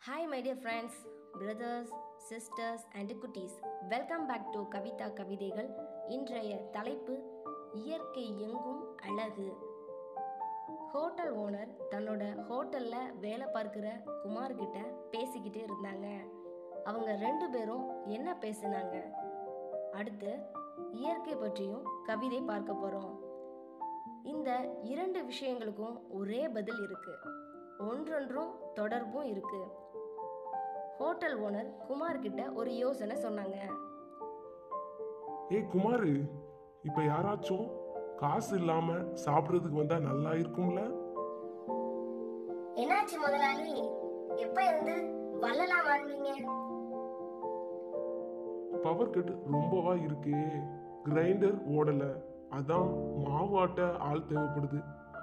Hi my dear friends, brothers, sisters and cuties. Welcome back to kavithaigal. இன்றைய தலைப்பு இயற்கை எங்கும் அழகு. ஹோட்டல் ஓனர் தன்னோட ஹோட்டல்ல வேலை பார்க்கிற குமார் கிட்ட பேசிக்கிட்டே இருந்தாங்க. அவங்க ரெண்டு பேரும் என்ன பேசினாங்க? அடுத்து இயற்கை பற்றியும் கவிதை பார்க்க போறோம். இந்த இரண்டு விஷயங்களுக்கும் ஒரே பதில் இருக்கு, ஒன்றொன்றும் தொடர்பும் இருக்கு. ஹோட்டல் ஓனர் குமார் கிட்ட ஒரு யோசனை சொன்னாங்க. குமார், இப்ப யாராச்சும் காசு இல்லாம சாப்பிடுறதுக்கு வந்தா நல்லா இருக்கும்ல? என்னாச்சு முதலாளி, எப்ப இருந்து வள்ளலா மாறுவீங்க? பவர் கட் ரொம்பவா இருக்கு, கிரைண்டர் ஓடல, அதான் மாவாட்ட ஆள் தேவைப்படுது.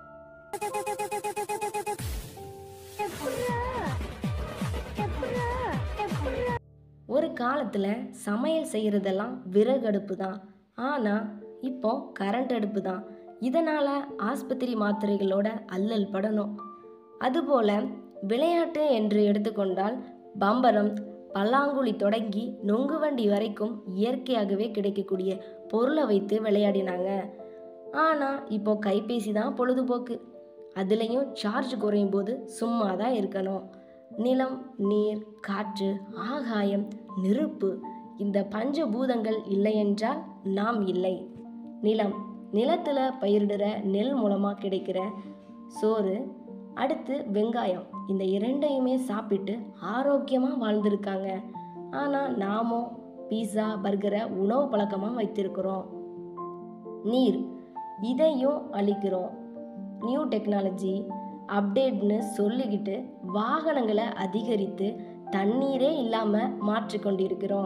ஒரு காலத்துல சமையல் செய்யறதெல்லாம் விறகு அடுப்பு தான், ஆனா இப்போ கரண்ட் அடுப்பு தான். இதனால ஆஸ்பத்திரி மாத்திரைகளோட அல்லல் படணும். அதுபோல விளையாட்டு என்று எடுத்துக்கொண்டால் பம்பரம், பல்லாங்குழி தொடங்கி நொங்கு வண்டி வரைக்கும் இயற்கையாகவே கிடைக்கக்கூடிய பொருளை வைத்து விளையாடினாங்க. ஆனா இப்போ கைபேசி தான் பொழுதுபோக்கு. அதுலேயும் சார்ஜ் குறையும் போது சும்மா தான் இருக்கணும். நிலம், நீர், காற்று, ஆகாயம், நெருப்பு, இந்த பஞ்சபூதங்கள் இல்லையென்றால் நாம் இல்லை. நிலம், நிலத்தில் பயிரிடுற நெல் மூலமாக கிடைக்கிற சோறு, அடுத்து வெங்காயம், இந்த இரண்டையுமே சாப்பிட்டு ஆரோக்கியமாக வாழ்ந்திருக்காங்க. ஆனால் நாமோ பீஸா, பர்கரை உணவு பழக்கமாக வைத்திருக்கிறோம். நீர், இதையும் அழிக்கிறோம். நியூ டெக்னாலஜி அப்டேட்னு சொல்லிக்கிட்டு வாகனங்களை அதிகரித்து தண்ணீரே இல்லாம மாற்றிக்கொண்டிருக்கிறோம்.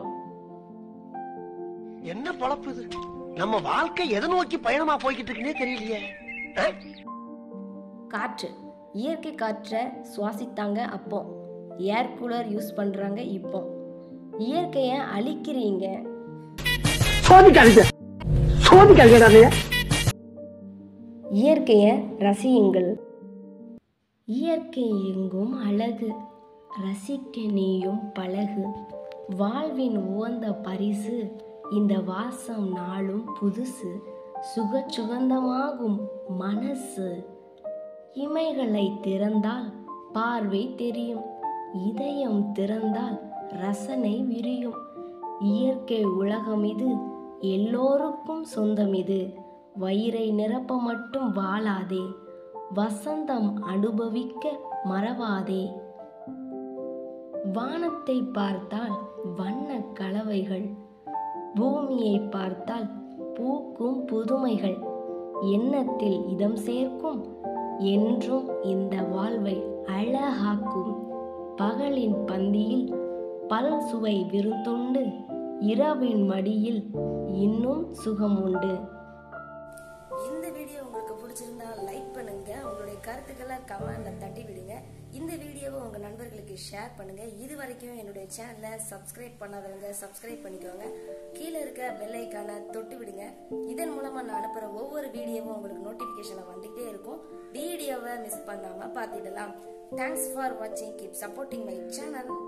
என்ன பொழப்பு இது? நம்ம வாழ்க்கை எதை நோக்கி பயணமா போய்கிட்டு இருக்குன்னே தெரியலையே. காற்று, இயற்கை காற்றை சுவாசித்தாங்க அப்போ, ஏர் கூலர் யூஸ் பண்றாங்க இப்போ. இயற்கையை அழிக்கிறீங்க. இயற்கையை ரசியுங்கள். இயற்கை எங்கும் அழகு, ரசிக்க நீயும் பழகு. வாழ்வின் உவந்த பரிசு, இந்த வாசம் நாளும் புதுசு. சுகசுகந்தமாகும் மனசு. இமைகளை திறந்தால் பார்வை தெரியும், இதயம் திறந்தால் ரசனை விரியும். இயற்கை உலகம் இது, எல்லோருக்கும் சொந்தம் இது. வயிறை நிரப்ப மட்டும் வாழாதே, வசந்தம் அனுபவிக்க மறவாதே. வானத்தை பார்த்தால் வண்ண கலவைகள், பூமியை பார்த்தால் பூக்கும் புதுமைகள். எண்ணத்தில் இதம் சேர்க்கும், என்றும் இந்த வாழ்வை அழகாக்கும். பகலின் பந்தியில் பல் சுவை விருந்துண்டு, இரவின் மடியில் இன்னும் சுகம் உண்டு. இந்த வீடியோ உங்களுக்கு பிடிச்சிருந்தா லைக் பண்ணுங்க, உங்களுடைய கருத்துக்களை கமெண்ட்ல தட்டி விடுங்க. இந்த வீடியோவை உங்க நண்பர்களுக்கு ஷேர் பண்ணுங்க. இது வரைக்கும் என்னுடைய சேனலை சப்ஸ்கிரைப் பண்ணாதவங்க சப்ஸ்கிரைப் பண்ணிக்கோங்க. கீழே இருக்க பெல் ஐக்கானை தொட்டு விடுங்க. இதன் மூலமா நான் அனுப்புற ஒவ்வொரு வீடியோவும் உங்களுக்கு நோட்டிபிகேஷன்ல வந்துட்டே இருக்கும். வீடியோவை மிஸ் பண்ணாம பார்த்துடலாம். தேங்க்ஸ் ஃபார் வாட்சிங். Keep supporting my channel.